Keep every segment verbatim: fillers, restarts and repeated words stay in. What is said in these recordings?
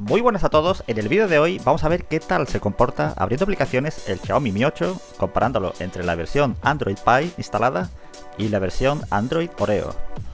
Muy buenas a todos, en el vídeo de hoy vamos a ver qué tal se comporta abriendo aplicaciones el Xiaomi Mi ocho, comparándolo entre la versión Android Pie instalada y la versión Android Oreo.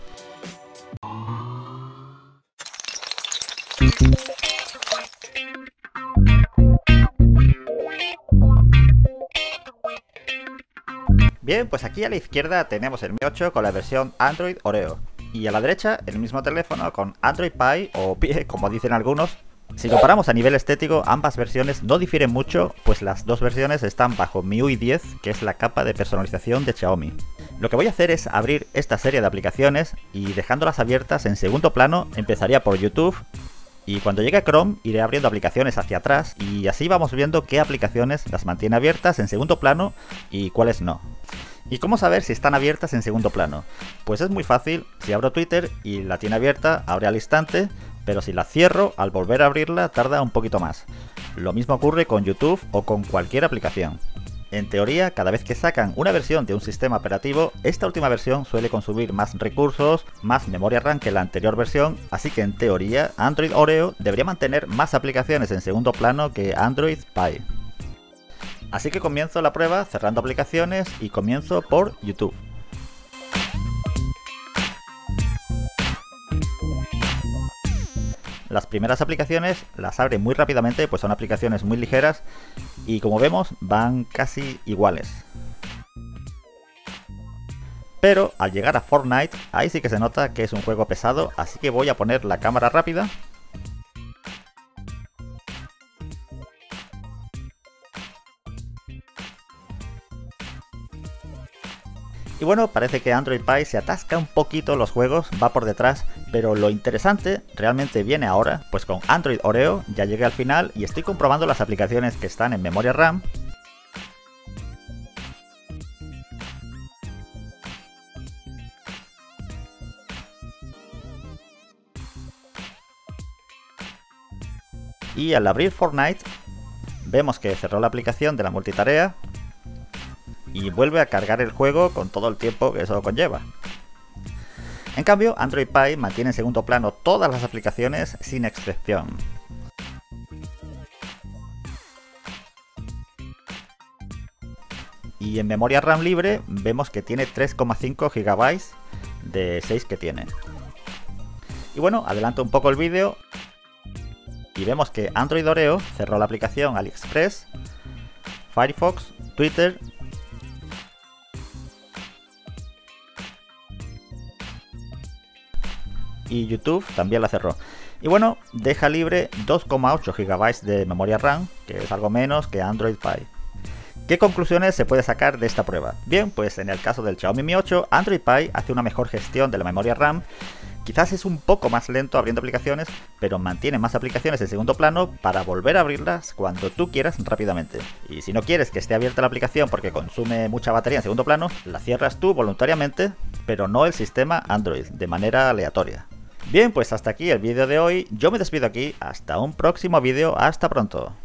Bien, pues aquí a la izquierda tenemos el Mi ocho con la versión Android Oreo y a la derecha el mismo teléfono con Android Pie o Pie, como dicen algunos. Si comparamos a nivel estético, ambas versiones no difieren mucho, pues las dos versiones están bajo M I U I diez, que es la capa de personalización de Xiaomi. Lo que voy a hacer es abrir esta serie de aplicaciones y dejándolas abiertas en segundo plano, empezaría por YouTube. Y cuando llegue a Chrome iré abriendo aplicaciones hacia atrás y así vamos viendo qué aplicaciones las mantiene abiertas en segundo plano y cuáles no. ¿Y cómo saber si están abiertas en segundo plano? Pues es muy fácil, si abro Twitter y la tiene abierta, abre al instante, pero si la cierro, al volver a abrirla tarda un poquito más. Lo mismo ocurre con YouTube o con cualquier aplicación. En teoría, cada vez que sacan una versión de un sistema operativo, esta última versión suele consumir más recursos, más memoria RAM que la anterior versión, así que en teoría Android Oreo debería mantener más aplicaciones en segundo plano que Android Pie. Así que comienzo la prueba cerrando aplicaciones y comienzo por YouTube. Las primeras aplicaciones las abre muy rápidamente, pues son aplicaciones muy ligeras y como vemos van casi iguales. Pero al llegar a Fortnite, ahí sí que se nota que es un juego pesado, así que voy a poner la cámara rápida. Y bueno, parece que Android Pie se atasca un poquito los juegos, va por detrás, pero lo interesante realmente viene ahora, pues con Android Oreo ya llegué al final y estoy comprobando las aplicaciones que están en memoria RAM. Y al abrir Fortnite, vemos que cerró la aplicación de la multitarea y vuelve a cargar el juego con todo el tiempo que eso conlleva. En cambio, Android Pie mantiene en segundo plano todas las aplicaciones sin excepción. Y en memoria RAM libre vemos que tiene tres coma cinco gigabytes de seis que tiene. Y bueno, adelanto un poco el vídeo y vemos que Android Oreo cerró la aplicación AliExpress, Firefox, Twitter y YouTube también la cerró. Y bueno, deja libre dos coma ocho gigabytes de memoria RAM, que es algo menos que Android Pie. ¿Qué conclusiones se puede sacar de esta prueba? Bien, pues en el caso del Xiaomi Mi ocho, Android Pie hace una mejor gestión de la memoria RAM. Quizás es un poco más lento abriendo aplicaciones, pero mantiene más aplicaciones en segundo plano para volver a abrirlas cuando tú quieras rápidamente. Y si no quieres que esté abierta la aplicación porque consume mucha batería en segundo plano, la cierras tú voluntariamente, pero no el sistema Android, de manera aleatoria. Bien, pues hasta aquí el vídeo de hoy, yo me despido aquí, hasta un próximo vídeo, hasta pronto.